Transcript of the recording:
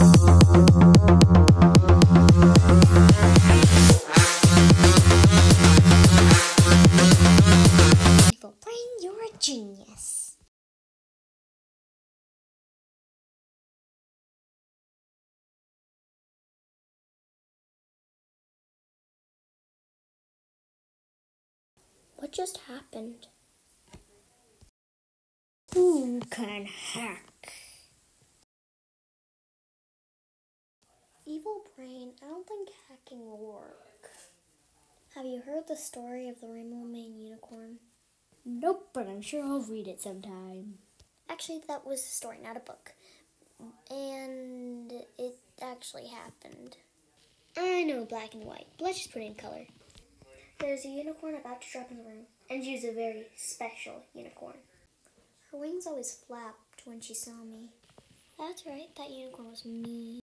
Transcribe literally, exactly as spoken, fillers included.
Evil brain, you're a genius. What just happened? Who can hack? Evil brain, I don't think hacking will work. Have you heard the story of the Rainbow Mane Unicorn? Nope, but I'm sure I'll read it sometime. Actually, that was a story, not a book. And it actually happened. I know black and white, but let's just put it in color. There's a unicorn about to drop in the room, and she's a very special unicorn. Her wings always flapped when she saw me. That's right, that unicorn was me.